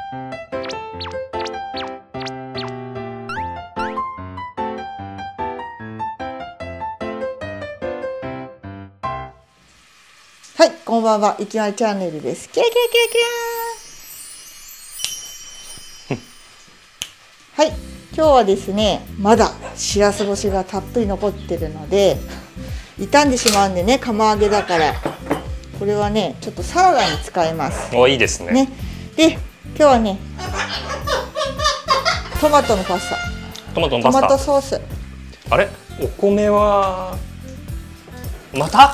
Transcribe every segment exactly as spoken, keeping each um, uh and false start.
はい、こんばんは。いきなりチャンネルです。キャキャキャキャー。はい、今日はですね、まだしらす干しがたっぷり残ってるので、傷んでしまうんでね、釜揚げだから。これはね、ちょっとサラダに使います。 お、いいですね。 ね、で、今日はね、トマトのパスタ。 トマトのパスタ。 トマトソース。 あれ、お米は。また。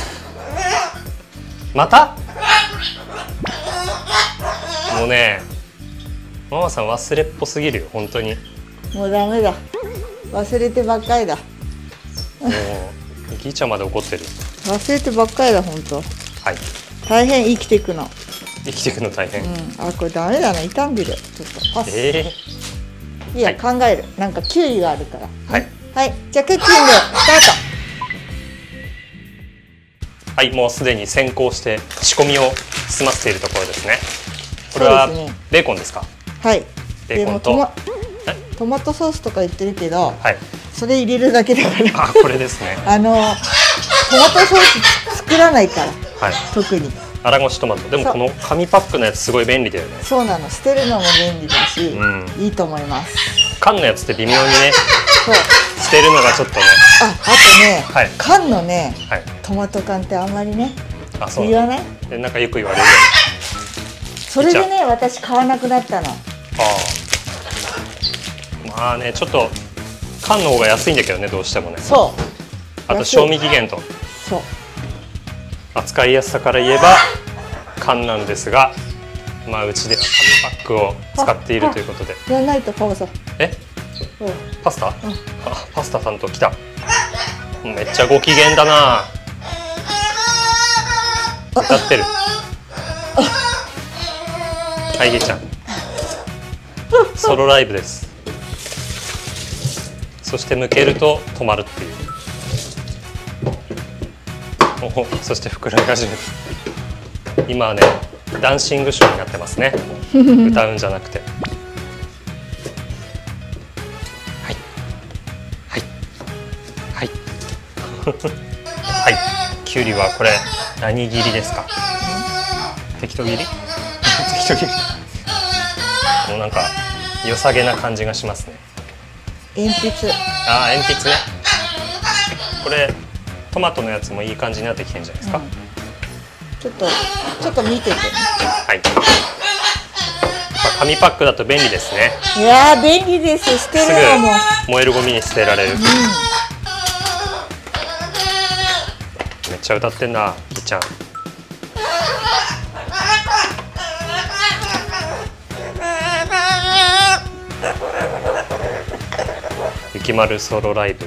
また。もうね。ママさん忘れっぽすぎるよ、本当に。 もうダメだ。忘れてばっかりだ。もう、ぎーちゃんまで怒ってる。 忘れてばっかりだ、本当。 はい。 大変生きていくの。 生きていくの大変。 うん、あ、これダメだな、傷んでる。ちょっとパス。 ええー。いや、はい、考える。なんかキウイがあるから。 はい。 はい、じゃあクッキングスタート。 はい、もうすでに先行して仕込みを済ませているところですね。これはベーコンですか？ はい。 ベーコンとトマ、 トマトソースとか言ってるけど、 はい、 それ入れるだけだから。 あ、これですね。 あのトマトソース作らないから。 はい。 特に。 粗ごしトマト。でもこの紙パックのやつすごい便利だよね。 そうなの。捨てるのも便利だし、 うん、 いいと思います。 缶のやつって微妙にね。 そう。 捨てるのがちょっとね。 あ、あとね、はい、缶のね、はい、トマト缶ってあんまりね。 あ、そう言わない？ で、なんかよく言われるよね。 それでね、私買わなくなったの。ああ。まあね、ちょっと缶の方が安いんだけどね、どうしてもね。 そう。 あと賞味期限と。 そう。 扱いやすさから言えば缶なんですが、まあうちでは紙パックを使っているということで。 やらないとパパさん。 え？ うん、 パスタ？うん、 あ、 パスタさんと来た。めっちゃご機嫌だな。歌ってる。はい、げちゃん。ソロライブです。そして向けると止まるっていう。お、そして膨らみ始めた。今はね、ダンシングショーになってますね。歌うんじゃなくて。はい。はい。はい。はい。きゅうりはこれ何切りですか？適当切り？適当切り。もうなんか良さげな感じがしますね。 鉛筆。 ああ、鉛筆ね。これトマトのやつもいい感じになってきてるんじゃないですか。うん、 ちょっとちょっと見てて。 はい。紙パックだと便利ですね。 いやー、便利です。捨てるのも燃えるゴミに捨てられる。うん、めっちゃ歌ってんな、ぎちゃん。ゆきまるソロライブ。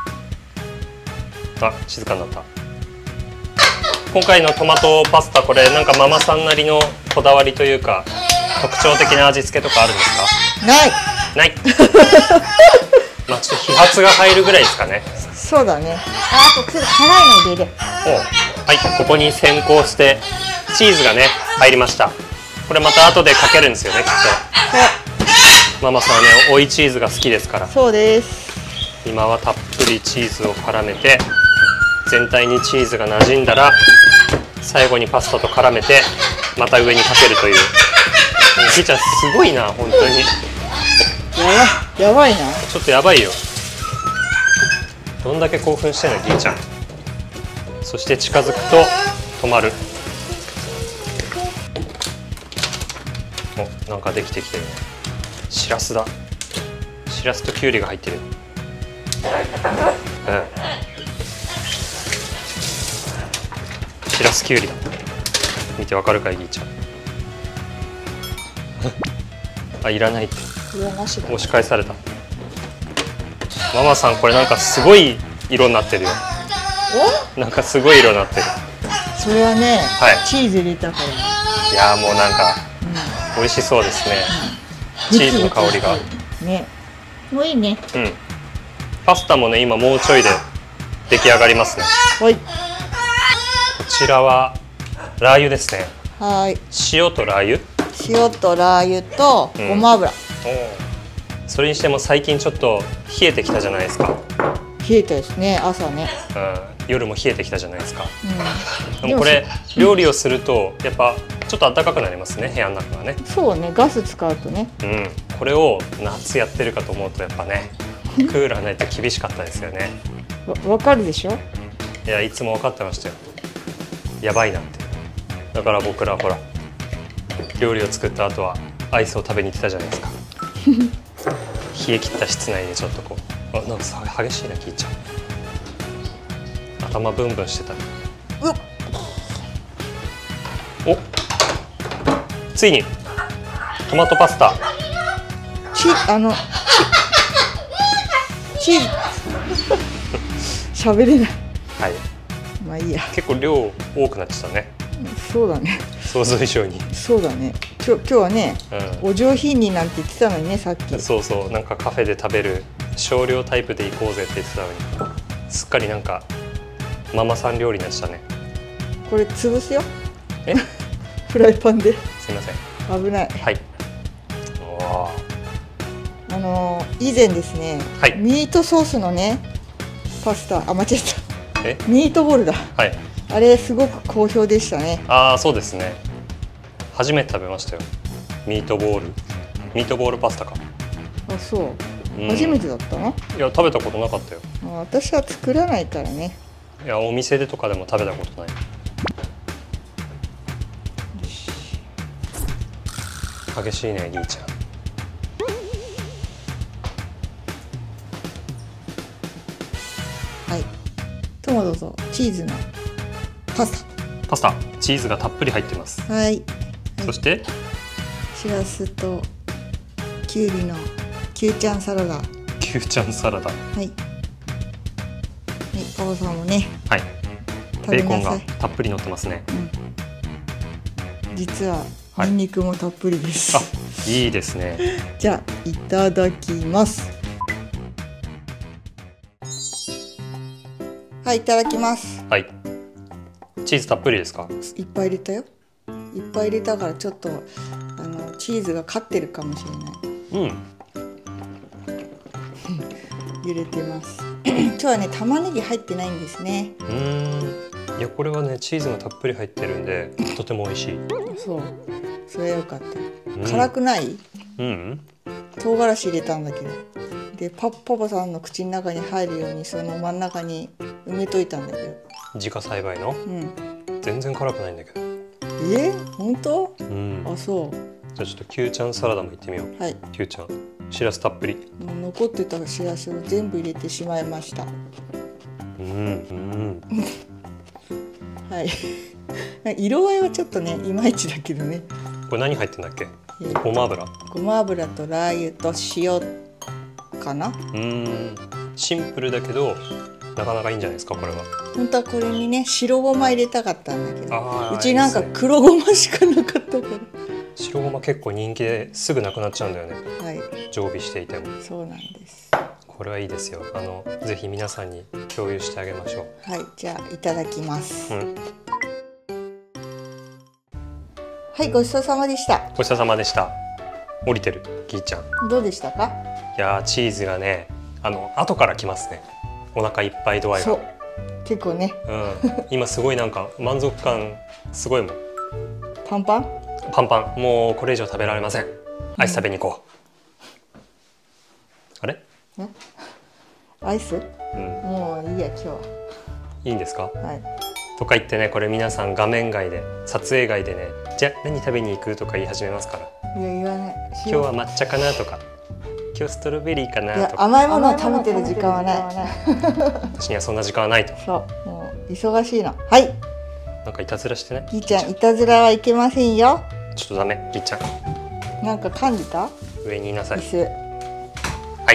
あ、静かになった。今回のトマトパスタ、これなんかママさんなりのこだわりというか特徴的な味付けとかあるんですか？ ない。 ない。まあちょっと飛髪が入るぐらいですかね。 そうだね。あ、あとちょっと辛いの入れる。 お、はい、ここに先行してチーズがね入りました。これまた後でかけるんですよね、きっと。ママさんはね、追いチーズが好きですから。 そうです。 今はたっぷりチーズを絡めて全体にチーズが馴染んだら最後にパスタと絡めてまた上にかけるという。ぎーちゃんすごいな、本当に。 やばい、やばいな。 ちょっとやばいよ。どんだけ興奮してんの、ぎーちゃん。そして近づくと止まる。お、なんかできてきてるね。しらすだ。しらすときゅうりが入ってる。うん。しらすきゅうりだ。見てわかるかい、ぎーちゃん。あ、いらないって。押し返された。ママさん、これなんかすごい色になってるよ。なんかすごい色になってる。 それはね、 はい、 チーズ入れたから。 いやー、もうなんか、うん、美味しそうですね。うん、チーズの香りが。 ね。もういいね。 うん。パスタもね、今もうちょいで出来上がりますね。 はい。こちらはラー油ですね。 はい。 塩とラー油。 塩とラー油とごま油、 うん、それにしても最近ちょっと冷えてきたじゃないですか。 冷えたですね、朝ね、 うん、夜も冷えてきたじゃないですか、 うん、 でもこれ料理をするとやっぱちょっと暖かくなりますね、部屋の中がね。 そうね、ガス使うとね、 うん、これを夏やってるかと思うとやっぱねクーラーないと厳しかったですよね。 わ分かるでしょ。 いや、いつも分かってましたよ、やばいなって。だから僕らほら料理を作った後はアイスを食べに行ってたじゃないですか冷え切った室内でちょっとこう、あ、なんかさ激しいな、聞いちゃう。頭ブンブンしてた。 うっ、 お、ついにトマトパスタ。 チあのチーズ喋れない。 はい、 まあいいや。 結構量多くなっちゃったね。 そうだね、 想像以上に。 そうだね。今日今日はね、 うん、 お上品になんて言ってたのにね、さっき。 そうそう、なんかカフェで食べる少量タイプで行こうぜって言ってたのに、すっかりなんかママさん料理になっちゃったね。 これ潰すよ。 えフライパンで。 すいません。 危ない。 はい。おー、 あのー、以前ですね、 はい、 ミートソースのねパスタ、あ、間違えた。 えミートボールだ。 はい。 あれすごく好評でしたね。 ああ、そうですね。初めて食べましたよ。ミートボール。ミートボールパスタか。 あ、そう。 うん、 初めてだったの？ いや、食べたことなかったよ。 あ、私は作らないからね。 いや、お店でとかでも食べたことない。激しいね、りーちゃん。 はい。トマトとチーズのパスパスタ、チーズがたっぷり入ってます。 タ。はい。はい、 そしてしらすときゅうりのキューちゃんサラダ。 キューちゃんサラダ。はい。 はい、パパさんもね。 はい。ベーコンがたっぷり乗ってますね。 うん、実はニンニクもたっぷりです。 はい、あ、いいですね。 じゃあいただきます。はい、いただきます。 はい。チーズたっぷりですか？ いっぱい入れたよ。いっぱい入れたからちょっとあのチーズが勝ってるかもしれない。うん。揺れてます。今日はね、玉ねぎ入ってないんですね。 うーん。いや、これはね、チーズがたっぷり入ってるんでとても美味しい。 そう。それは良かった。うん、辛くない？ うん。 唐辛子入れたんだけど。で、パパパさんの口の中に入るようにその真ん中に埋めといたんだけど。 自家栽培の？うん。全然辛くないんだけど。 え？本当？ うん。 あ、そう。 じゃあちょっとキューちゃんサラダもいってみよう。はい。キューちゃん、しらすたっぷり。 もう残ってたしらすを全部入れてしまいました。うん、うん。はい。色合いはちょっとね、いまいちだけどね。 これ何入ってんだっけ？ごま油。 ごま油とラー油と塩かな。 うん。シンプルだけどなかなかいいんじゃないですか、これは。本当はこれにね、白ごま入れたかったんだけど、うちなんか黒ごましかなかったから。 白ごま結構人気ですぐなくなっちゃうんだよね。はい。常備していても。 そうなんです。 これはいいですよ。あのぜひ皆さんに共有してあげましょう。 はい、じゃあいただきます。うん、はい、ごちそうさまでした。 ごちそうさまでした。降りてる、きーちゃん。 どうでしたか？ いやー、チーズがね、あの後からきますね。お腹いっぱい度合いが。そう。 結構ね。 うん。今すごいなんか満足感すごいもん。 パンパン？ パンパン。もうこれ以上食べられません。アイス食べに行こう。うん、あれ？ アイス？うん。もういいや今日は。 いいんですか？ はい。 とか言ってね、これ皆さん画面外で撮影外でね、じゃあ何食べに行くとか言い始めますから。 いや言わない。 今日は抹茶かなとか、今日ストロベリーかなとか。いや甘いものを食べてる時間はない。 私にはそんな時間はないと。 そう、もう忙しいの。はい。 なんかいたずらしてね。 きーちゃん、いたずらはいけませんよ。 ちょっとダメ、きーちゃん。 なんか噛んでた？ 上にいなさい。 はい。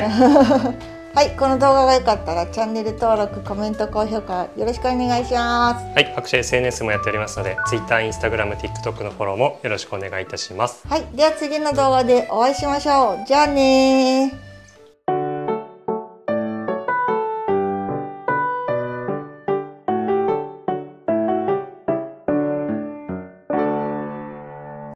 はい、この動画が良かったらチャンネル登録、コメント、高評価よろしくお願いします。 はい、各種 エスエヌエス もやっておりますので、Twitter、Instagram、TikTok のフォローもよろしくお願いいたします。 はい、では次の動画でお会いしましょう。じゃあねー。